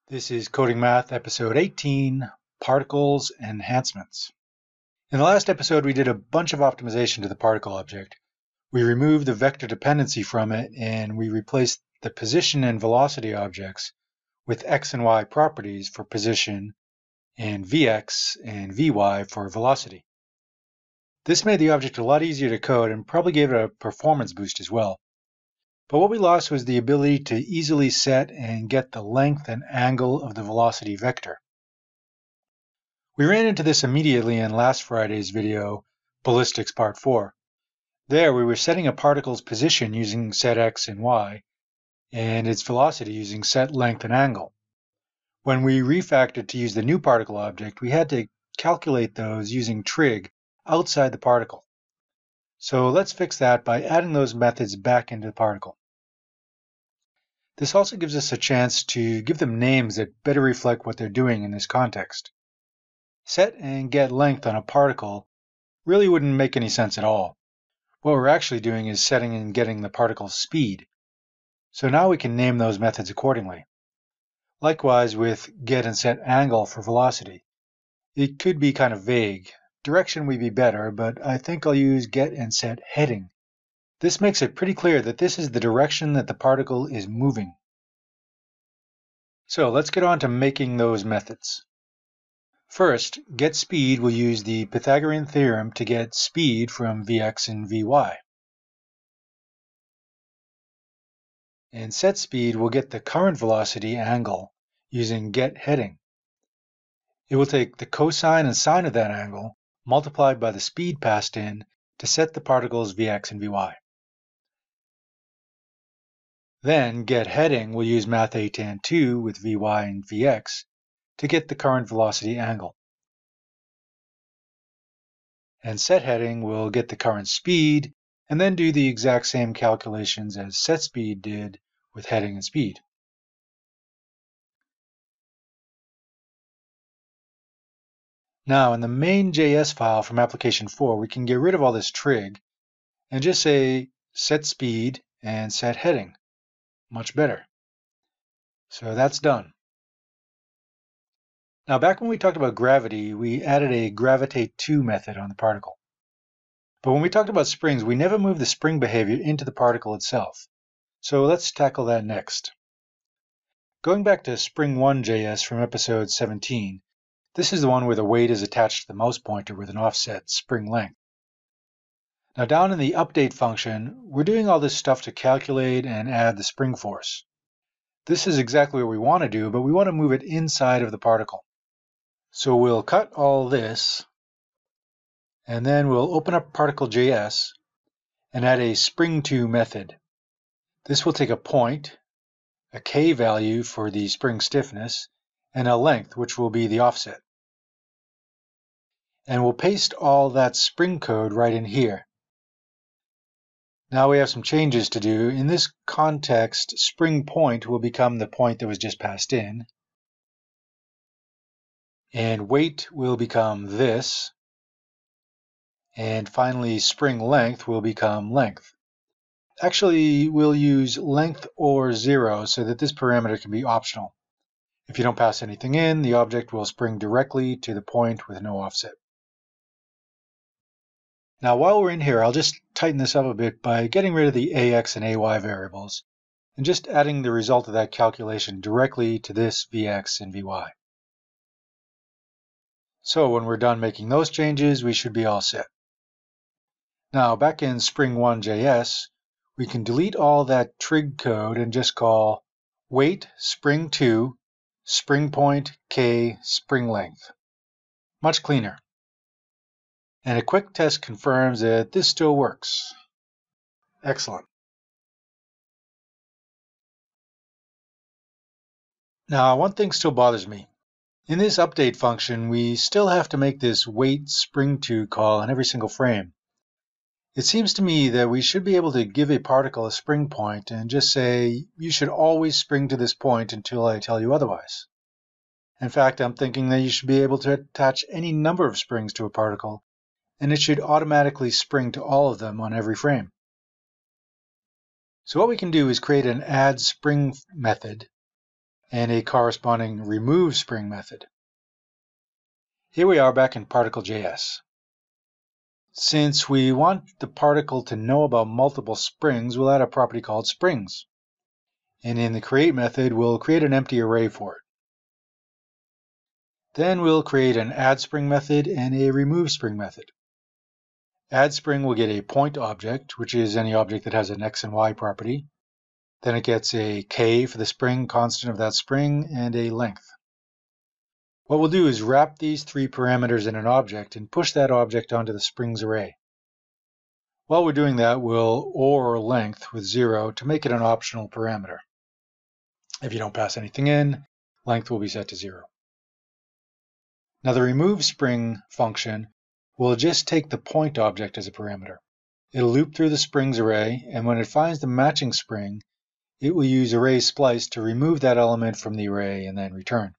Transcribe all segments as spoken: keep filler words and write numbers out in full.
This is Coding Math, episode eighteen, Particles Enhancements. In the last episode, we did a bunch of optimization to the particle object. We removed the vector dependency from it, and we replaced the position and velocity objects with x and y properties for position and vx and vy for velocity. This made the object a lot easier to code and probably gave it a performance boost as well. But what we lost was the ability to easily set and get the length and angle of the velocity vector. We ran into this immediately in last Friday's video, Ballistics Part four. There we were setting a particle's position using set x and y, and its velocity using set length and angle. When we refactored to use the new particle object, we had to calculate those using trig outside the particle. So let's fix that by adding those methods back into the particle. This also gives us a chance to give them names that better reflect what they're doing in this context. Set and get length on a particle really wouldn't make any sense at all. What we're actually doing is setting and getting the particle's speed. So now we can name those methods accordingly. Likewise with get and set angle for velocity. It could be kind of vague. Direction would be better, but I think I'll use get and set heading. This makes it pretty clear that this is the direction that the particle is moving. So let's get on to making those methods. First, get speed will use the Pythagorean theorem to get speed from vx and vy. And set speed will get the current velocity angle using get heading. It will take the cosine and sine of that angle multiplied by the speed passed in to set the particles vx and vy. Then get heading will use math A tan two with vy and vx to get the current velocity angle. And set heading will get the current speed and then do the exact same calculations as set speed did with heading and speed. Now in the main.js file from application four, we can get rid of all this trig and just say set speed and set heading. Much better. So that's done. Now back when we talked about gravity, we added a gravitate to method on the particle. But when we talked about springs, we never moved the spring behavior into the particle itself. So let's tackle that next. Going back to spring one.js from episode seventeen, this is the one where the weight is attached to the mouse pointer with an offset spring length. Now down in the update function, we're doing all this stuff to calculate and add the spring force. This is exactly what we want to do, but we want to move it inside of the particle. So we'll cut all this, and then we'll open up particle.js and add a spring to method. This will take a point, a k value for the spring stiffness, and a length, which will be the offset. And we'll paste all that spring code right in here. Now we have some changes to do. In this context, spring point will become the point that was just passed in. And weight will become this. And finally, spring length will become length. Actually, we'll use length or zero so that this parameter can be optional. If you don't pass anything in, the object will spring directly to the point with no offset. Now while we're in here, I'll just tighten this up a bit by getting rid of the ax and ay variables and just adding the result of that calculation directly to this vx and vy. So when we're done making those changes, we should be all set. Now back in spring one.js, we can delete all that trig code and just call weight spring to spring point k spring length. Much cleaner. And a quick test confirms that this still works. Excellent. Now, one thing still bothers me. In this update function, we still have to make this weight spring to call in every single frame. It seems to me that we should be able to give a particle a spring point and just say, you should always spring to this point until I tell you otherwise. In fact, I'm thinking that you should be able to attach any number of springs to a particle, and it should automatically spring to all of them on every frame. So what we can do is create an add spring method and a corresponding remove spring method. Here we are back in particle.js. Since we want the particle to know about multiple springs, we'll add a property called springs. And in the create method, we'll create an empty array for it. Then we'll create an add spring method and a remove spring method. Add spring will get a point object, which is any object that has an x and y property. Then it gets a k for the spring constant of that spring and a length. What we'll do is wrap these three parameters in an object and push that object onto the springs array. While we're doing that, we'll or length with zero to make it an optional parameter. If you don't pass anything in, length will be set to zero. Now the remove spring function will just take the point object as a parameter. It'll loop through the springs array, and when it finds the matching spring, it will use array splice to remove that element from the array and then return.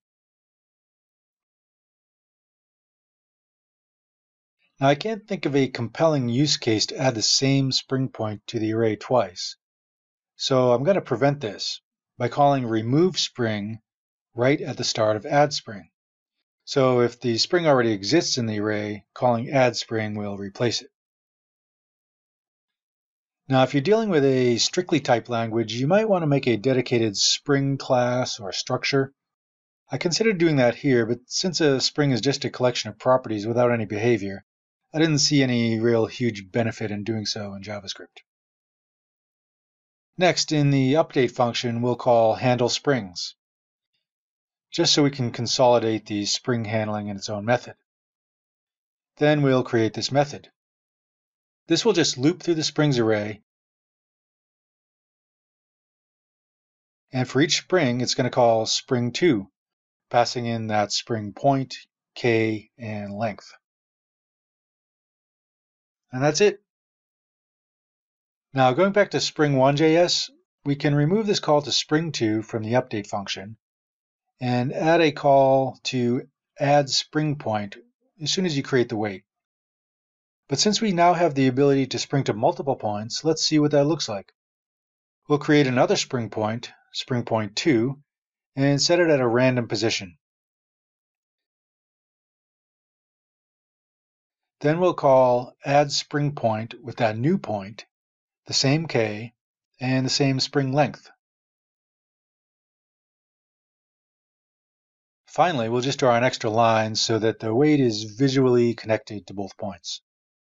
Now I can't think of a compelling use case to add the same spring point to the array twice. So I'm going to prevent this by calling remove spring right at the start of add spring. So if the spring already exists in the array, calling add spring will replace it. Now, if you're dealing with a strictly typed language, you might want to make a dedicated spring class or structure. I considered doing that here, but since a spring is just a collection of properties without any behavior, I didn't see any real huge benefit in doing so in JavaScript. Next, in the update function, we'll call handle springs, just so we can consolidate the spring handling in its own method. Then we'll create this method. This will just loop through the springs array, and for each spring, it's going to call spring two, passing in that spring point, k, and length. And that's it. Now, going back to spring one.js, we can remove this call to spring two from the update function and add a call to add spring point as soon as you create the wait. But since we now have the ability to spring to multiple points, let's see what that looks like. We'll create another spring point, spring point two, and set it at a random position. Then we'll call add spring point with that new point, the same k, and the same spring length. Finally, we'll just draw an extra line so that the wait is visually connected to both points.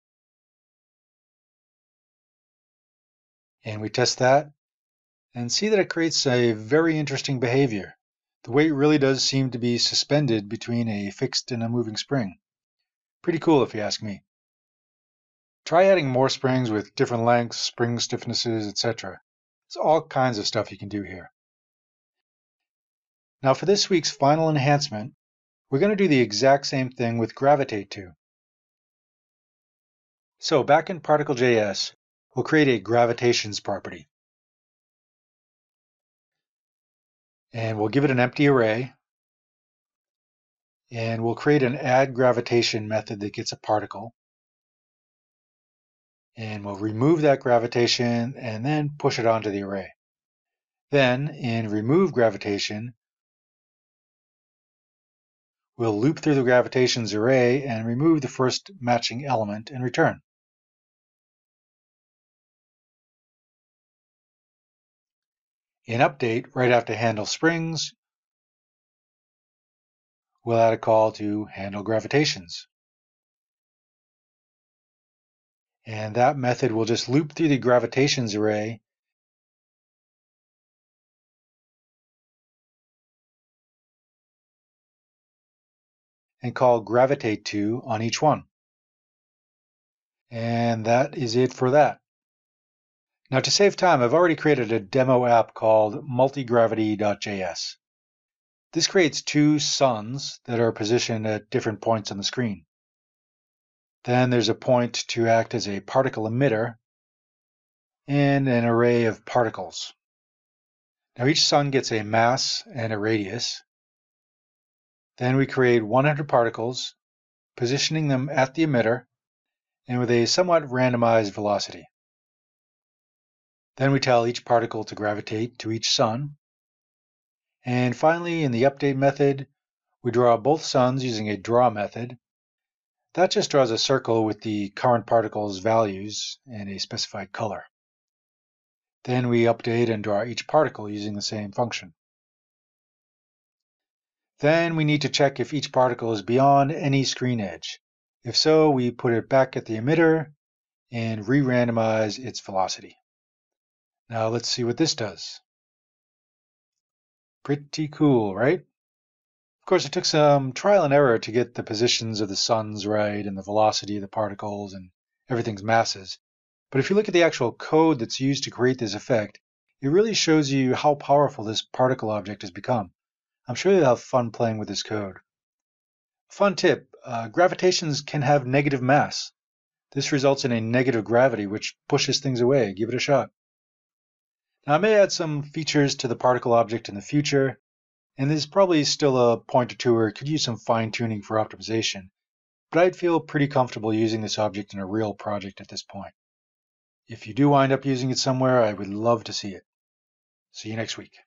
And we test that and see that it creates a very interesting behavior. The wait really does seem to be suspended between a fixed and a moving spring. Pretty cool if you ask me. Try adding more springs with different lengths, spring stiffnesses, et cetera. There's all kinds of stuff you can do here. Now for this week's final enhancement, we're going to do the exact same thing with gravitate to. So back in particle.js, we'll create a gravitations property. And we'll give it an empty array. And we'll create an add gravitation method that gets a particle. And we'll remove that gravitation and then push it onto the array. Then in remove gravitation, we'll loop through the gravitations array and remove the first matching element and return. In update, right after handle springs, we'll add a call to handle gravitations. And that method will just loop through the gravitations array and call gravitate to on each one. And that is it for that. Now to save time, I've already created a demo app called multigravity.js. This creates two suns that are positioned at different points on the screen. Then there's a point to act as a particle emitter and an array of particles. Now each sun gets a mass and a radius. Then we create one hundred particles, positioning them at the emitter and with a somewhat randomized velocity. Then we tell each particle to gravitate to each sun, And finally, in the update method, we draw both suns using a draw method. That just draws a circle with the current particle's values and a specified color. Then we update and draw each particle using the same function. Then we need to check if each particle is beyond any screen edge. If so, we put it back at the emitter and re-randomize its velocity. Now let's see what this does. Pretty cool, right? Of course, it took some trial and error to get the positions of the suns right and the velocity of the particles and everything's masses. But if you look at the actual code that's used to create this effect, it really shows you how powerful this particle object has become. I'm sure you'll have fun playing with this code. Fun tip, uh, gravitations can have negative mass. This results in a negative gravity, which pushes things away. Give it a shot. Now, I may add some features to the particle object in the future, and there's probably still a point or two where it could use some fine-tuning for optimization, but I'd feel pretty comfortable using this object in a real project at this point. If you do wind up using it somewhere, I would love to see it. See you next week.